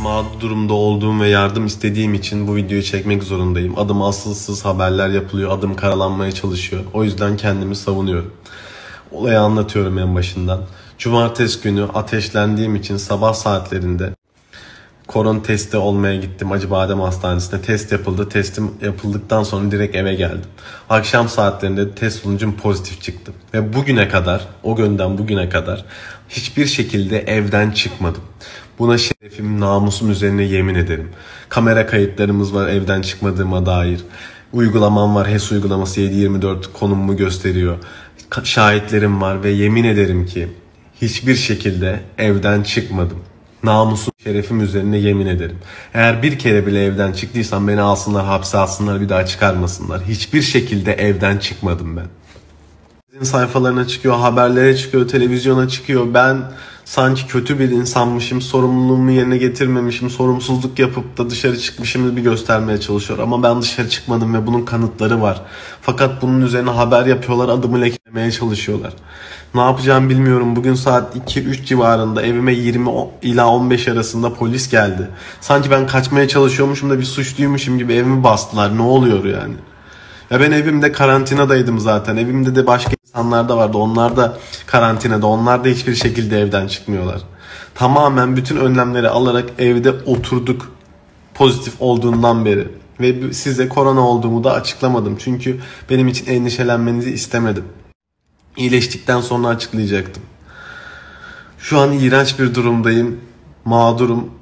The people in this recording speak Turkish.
mağdur durumda olduğum ve yardım istediğim için bu videoyu çekmek zorundayım. Adım asılsız haberler yapılıyor, adım karalanmaya çalışıyor. O yüzden kendimi savunuyorum. Olayı anlatıyorum en başından. Cumartesi günü ateşlendiğim için sabah saatlerinde korona testi olmaya gittim. Acıbadem Hastanesi'nde test yapıldı. Testim yapıldıktan sonra direkt eve geldim. Akşam saatlerinde test sonucum pozitif çıktı. Ve bugüne kadar, o günden bugüne kadar hiçbir şekilde evden çıkmadım. Buna şerefim, namusum üzerine yemin ederim. Kamera kayıtlarımız var evden çıkmadığıma dair. Uygulamam var, HES uygulaması 7/24 konumumu gösteriyor. Şahitlerim var ve yemin ederim ki hiçbir şekilde evden çıkmadım. Namusum, şerefim üzerine yemin ederim. Eğer bir kere bile evden çıktıysam beni alsınlar, hapse atsınlar, bir daha çıkarmasınlar. Hiçbir şekilde evden çıkmadım ben. Sayfalarına çıkıyor, haberlere çıkıyor, televizyona çıkıyor. Ben sanki kötü bir insanmışım, sorumluluğumu yerine getirmemişim, sorumsuzluk yapıp da dışarı çıkmışımı bir göstermeye çalışıyor. Ama ben dışarı çıkmadım ve bunun kanıtları var. Fakat bunun üzerine haber yapıyorlar, adımı lekelemeye çalışıyorlar. Ne yapacağımı bilmiyorum. Bugün saat 2-3 civarında evime 20 ila 15 arasında polis geldi. Sanki ben kaçmaya çalışıyormuşum da bir suçluymuşum gibi evimi bastılar. Ne oluyor yani? Ya ben evimde karantinadaydım zaten. Evimde de başka insanlar da vardı. Onlar da karantinada. Onlar da hiçbir şekilde evden çıkmıyorlar. Tamamen bütün önlemleri alarak evde oturduk. Pozitif olduğundan beri. Ve size korona olduğumu da açıklamadım. Çünkü benim için endişelenmenizi istemedim. İyileştikten sonra açıklayacaktım. Şu an iğrenç bir durumdayım. Mağdurum.